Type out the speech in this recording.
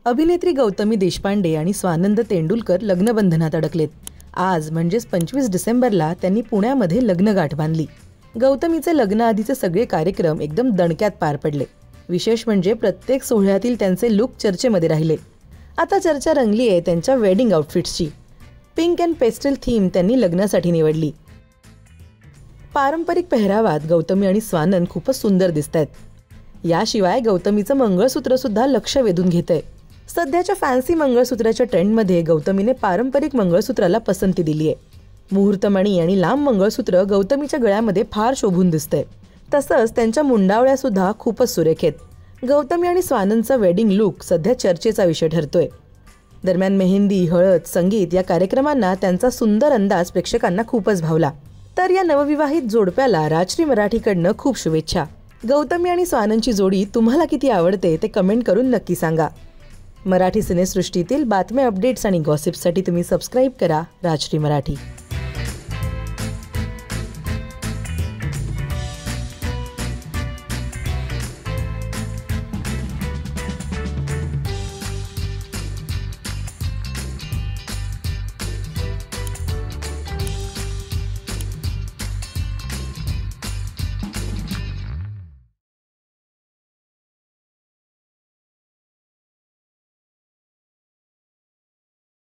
अभिनेत्री गौतमी देशपांडे आणि स्वानंद तेंडुलकर लग्नबंधनात अडकलेत। आज म्हणजेच 25 डिसेंबरला त्यांनी पुण्यामध्ये लग्नगाठ बांधली। गौतमीचे लग्नाआधीचे सगळे कार्यक्रम एकदम दणक्यात पार पडले। विशेष म्हणजे प्रत्येक सोहळ्यातील त्यांचे लुक चर्चेमध्ये राहिले। आता चर्चा रंगली आहे त्यांच्या वेडिंग आउटफिट्सची। पिंक अँड पेस्टल थीम त्यांनी लग्नासाठी निवडली। पारंपरिक पेहरावात गौतमी आणि स्वानंद खूपच सुंदर दिसतायत। याशिवाय गौतमीचं मंगळसूत्र सुद्धा लक्ष वेधून घेतंय। सध्याच्या फॅन्सी मंगळसूत्राच्या ट्रेंडमध्ये गौतमीने पारंपरिक मंगळसूत्राला पसंती दिली आहे। मुहूर्तमणी आणि लांब मंगळसूत्र गौतमीच्या गळ्यामध्ये फार शोभून दिसतंय। तसंच त्यांच्या मुंडावळ्या सुद्धा खूपच सुरेख आहेत। गौतमी आणि स्वानंदचा वेडिंग लुक सध्या चर्चेचा विषय ठरतोय। दरम्यान मेहंदी, हळद, संगीत या कार्यक्रमांना त्यांचा सुंदर अंदाज प्रेक्षकांना खूपच भावला। तर या नवविवाहित जोडप्याला राजश्री मराठीकडनं खूप शुभेच्छा। गौतमी आणि स्वानंदची जोडी तुम्हाला किती आवडते ते कमेंट करून नक्की सांगा। मराठी सिनेसृष्टीतील बातम्या, अपडेट्स आणि गॉसिप्ससाठी तुम्ही सबस्क्राईब करा राजश्री मराठी।